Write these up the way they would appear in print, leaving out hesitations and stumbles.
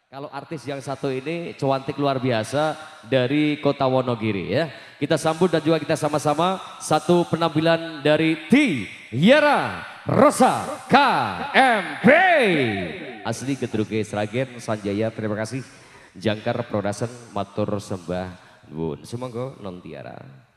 Kalau artis yang satu ini cuantik luar biasa dari kota Wonogiri ya. Kita sambut dan juga kita sama-sama satu penampilan dari Tiara Rosa KMP. Asli Gedruge Sragen Sanjaya, terima kasih. Jangkar Production matur sembah nuwun. Sumangga non Tiara.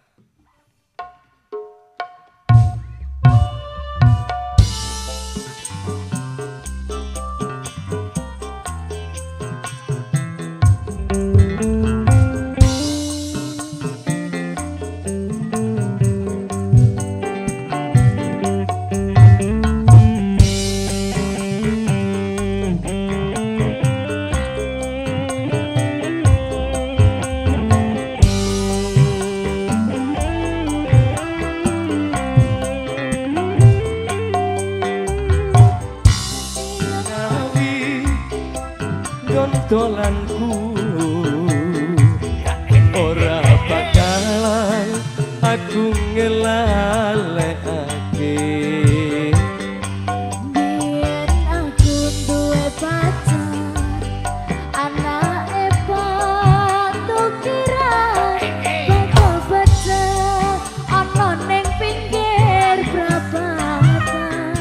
Dolanku ora bakalan aku ngelalekake. Biyen aku duwe pacar anake Batu Kirang, bakal baca ana ning pinggir prapatan.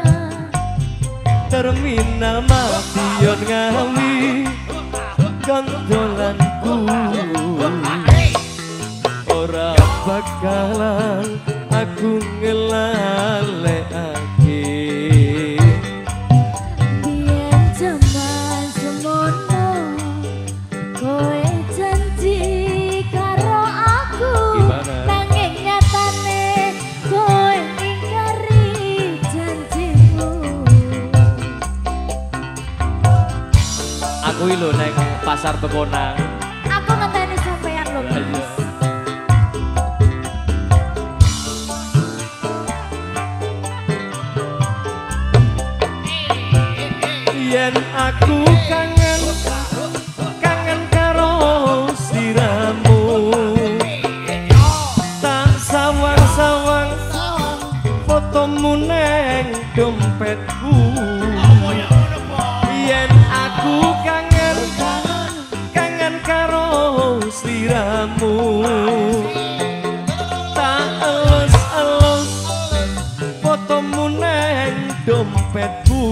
Terminal Madiun Ngawi gandolanku ora bakalan aku ngelalekake. Biyen jaman semono kowe janji karo aku, nanging nyatane kowe ngingkari janjimu. Aku lho neng pasar Bekonang. Aku ngenteni sampean lho, Mas. Yen aku kangen karo sliramu, tak sawang-sawang fotomu neng dompetku. Yen aku kangen karo sliramu, tak elus-elus fotomu neng dompetku.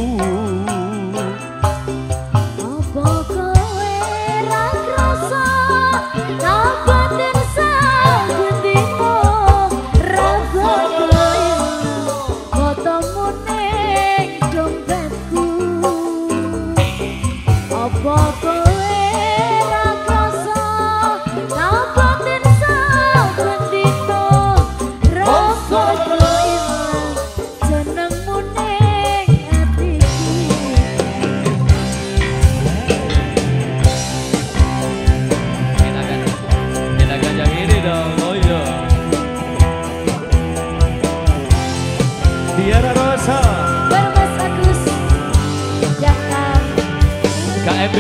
Apa kowe ra krasa batin saben dina ra bakal fotomu ning dompetku. Apa kowe ra krasa batin saben dina ra bakal jenengmu ning atiku. Enakan yang ini dong, oh iya. Tiara Rosa Mas Agus jangan KMB.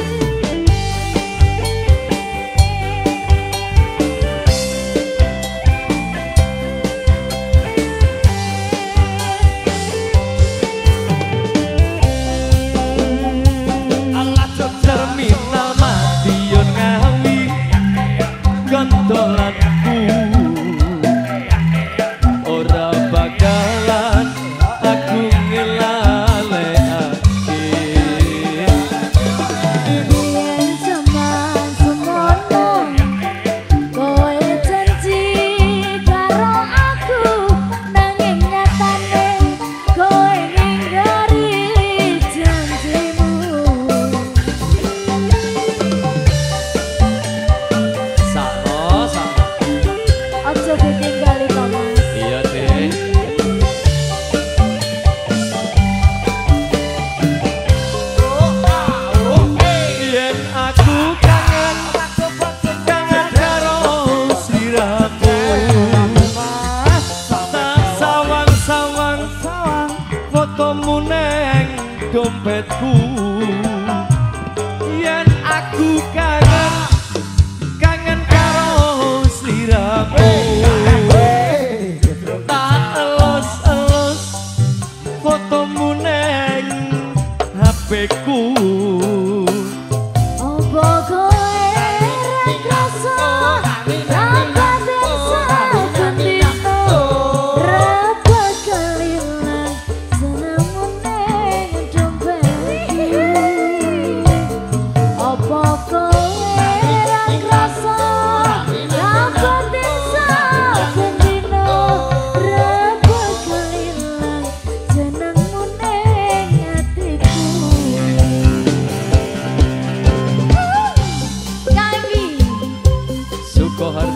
Terminal Madiun Ngawi gandolanku ora bakalan aku ngelalekake. biyen jaman semono kowe janji karo aku, nanging nyatane kowe ngingkari janjimu. Sama. Aja ditinggali to, Mas. Iya deh. Yen aku kangen karo sliramu, tak sawang-sawang fotomu neng dompetku. Yen aku kangen karo sliramu, tak elus-elus fotomu neng HP-ku.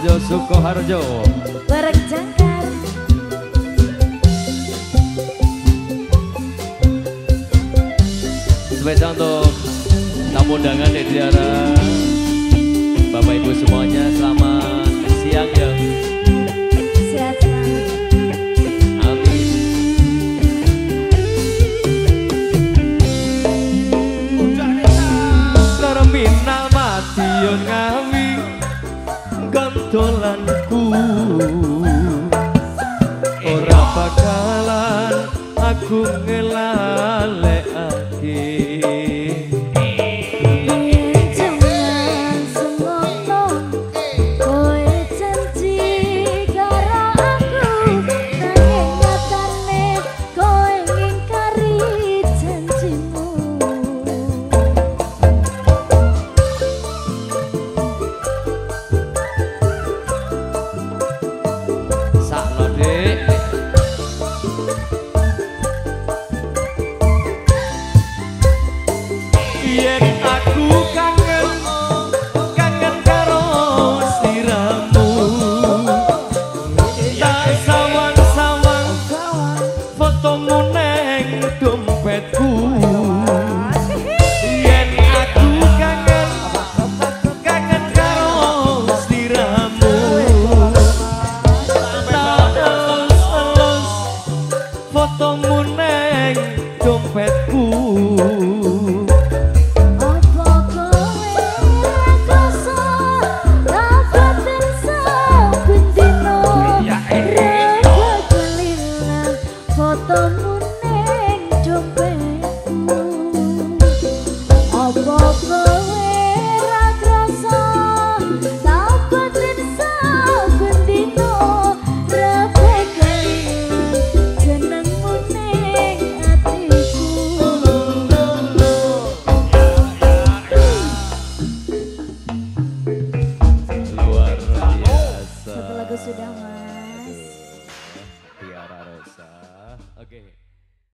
Sukoharjo Sukoharjo bareng jangkar. spesial untuk tamu undangan di Tiara. Bapak Ibu semuanya selamat siang ya. Sehat selalu. Amin. Terminal Madiun Ngawi gandolanku ora bakalan aku ngelalekake. Jangan semono kowe janji karo aku, nanging nyatane kowe ngingkari janjimu. Sakno Dik. Yen aku kangen karo sliramu, tak sawang-sawang fotomu neng dompetku. Yen aku kangen karo sliramu, tak elus-elus fotomu neng dompetku.